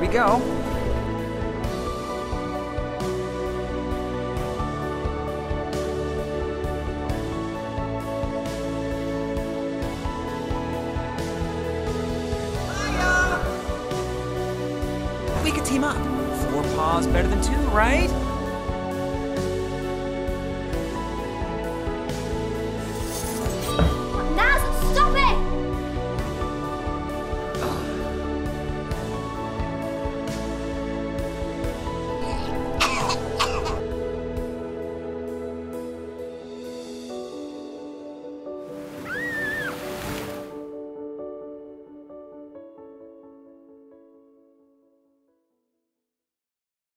to go. We could team up. 4 paws better than 2, right?